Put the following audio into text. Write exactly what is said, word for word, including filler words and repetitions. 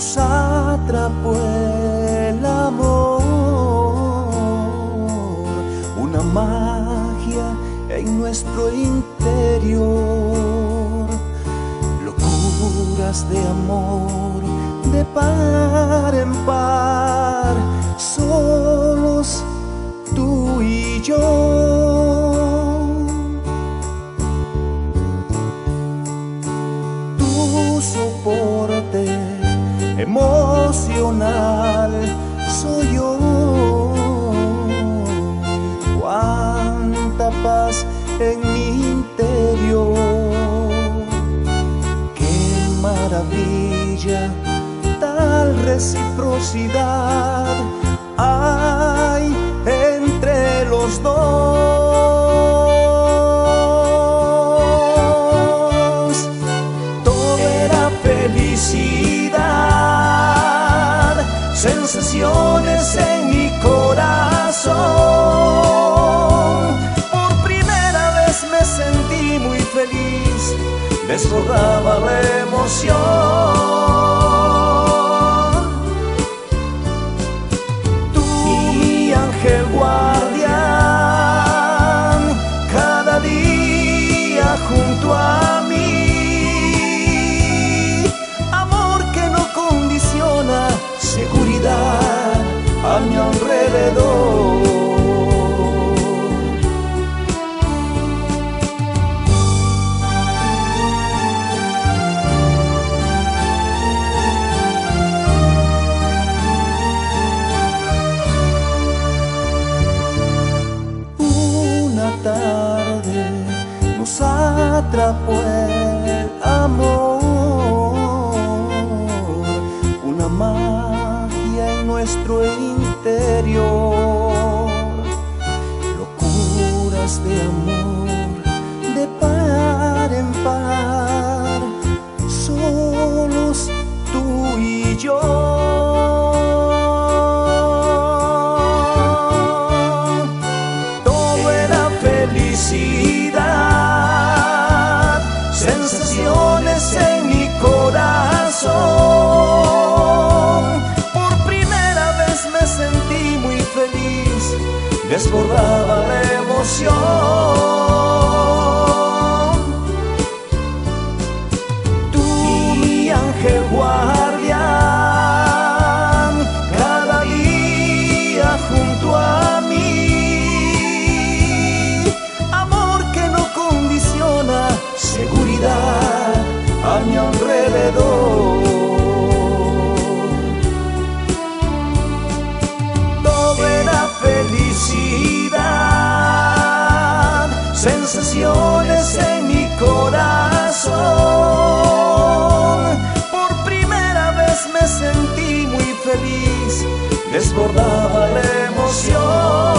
nos atrapó el amor, una magia en nuestro interior, locuras de amor de par en par, solos tú y yo. Tu soporte emocional soy yo, cuánta paz en mi interior, qué maravilla, tal reciprocidad hay entre los dos. Todo era felicidad, sensaciones en mi corazón. Por primera vez me sentí muy feliz, desbordaba la emoción. El guardián, cada día junto a mí, amor que no condiciona, seguridad a mi alrededor. Tarde nos atrapó el amor, una magia en nuestro interior, locuras de amor de par en par, solos tú y yo. Felicidad, sensaciones en mi corazón. Por primera vez me sentí muy feliz, desbordaba la emoción. Tú, mi ángel guardián, cada día junto a mí, seguridad a mi alrededor. Todo era felicidad, sensaciones en mi corazón. Por primera vez me sentí muy feliz, desbordaba la emoción.